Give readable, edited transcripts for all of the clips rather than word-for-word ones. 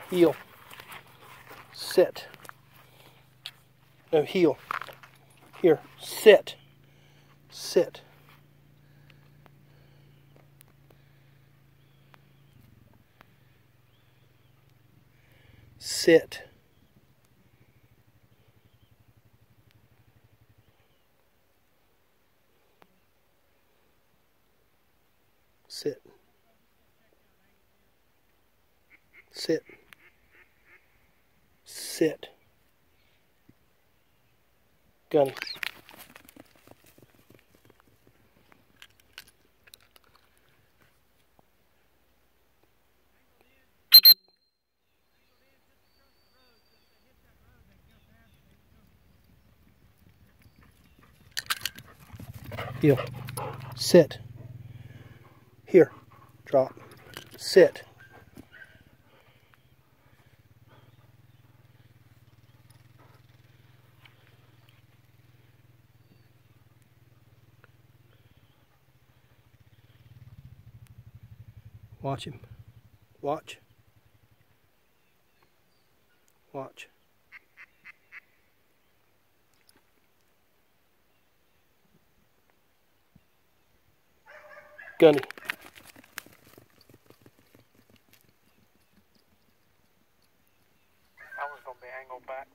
Heel. Sit. No, heel. Here. Sit. Sit. Sit. Sit. Sit. Sit. Gunny. Heel. Sit. Here. Drop. Sit. Watch him. Watch. Watch. Gunny. That was going to be angled back.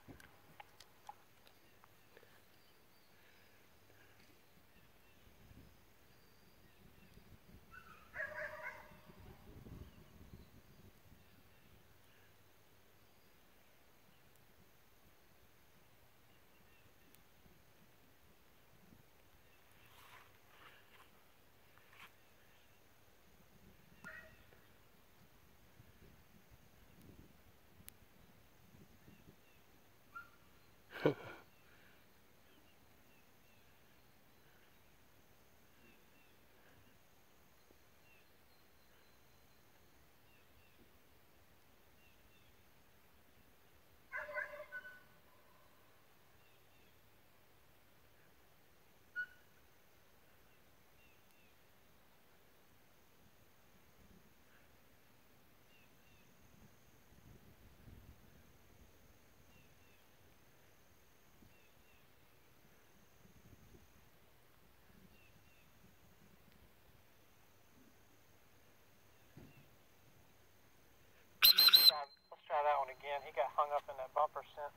Let's try that one again. He got hung up in that bumper scent.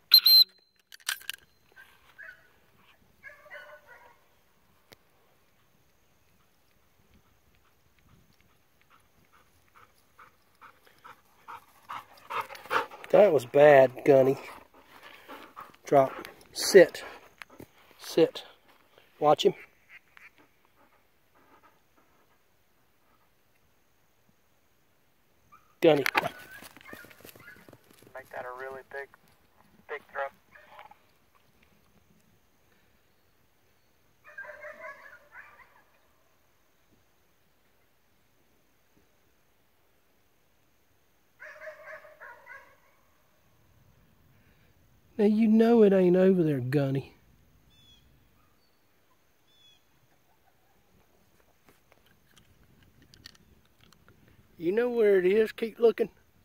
That was bad, Gunny. Drop. Sit. Sit. Watch him. Gunny. Make that a really big throw. Now you know it ain't over there, Gunny. You know where it is. Keep looking.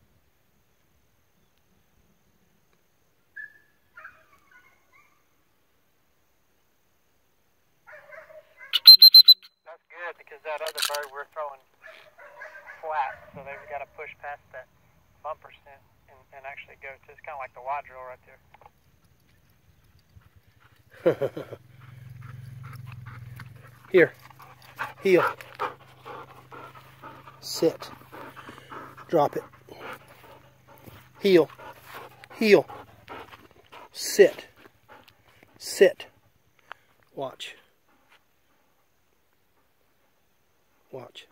That's good because that other bird we're throwing flat, so they've got to push past that bumper scent and actually go to. It's kind of like the wadrill right there. Here. Heel. Sit. Drop it. Heel. Heel. Sit. Sit. Watch. Watch.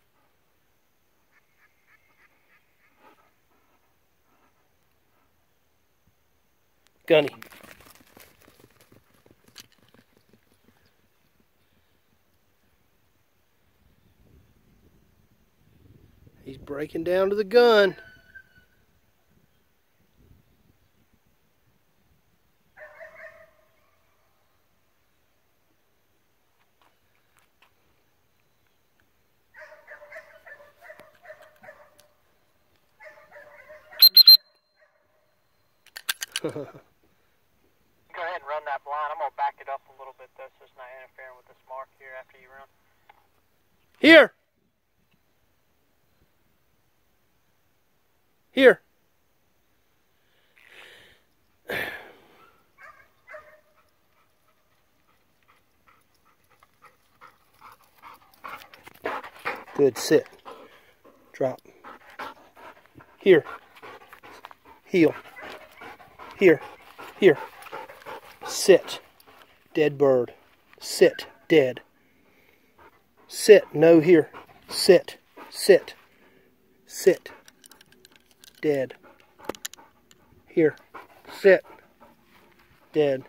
Gunny. He's breaking down to the gun. Go ahead and run that blind. I'm going to back it up a little bit, though, so it's not interfering with this mark here after you run. Here. Here. Good, sit. Drop. Here. Heel. Here. Here. Sit. Dead bird. Sit. Dead. Sit. No here. Sit. Sit. Sit. Dead. Here. Sit. Dead.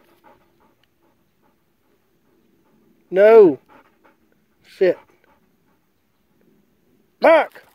No. Sit. Back.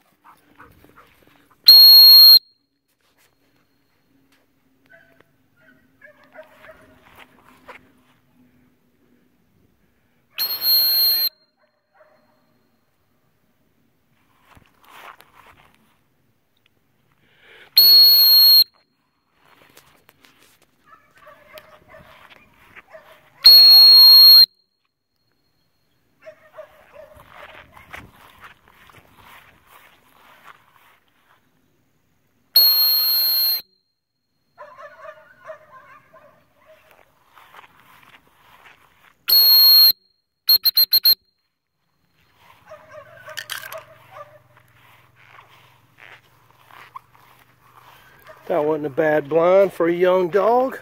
That wasn't a bad blind for a young dog.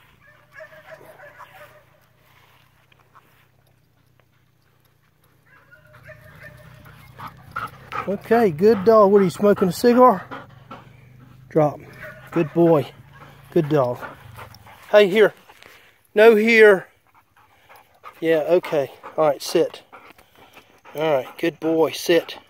Okay, good dog. What are you smoking, a cigar? Drop. Good boy. Good dog. Hey, here. No here. Yeah, okay. All right, sit. All right, good boy. Sit.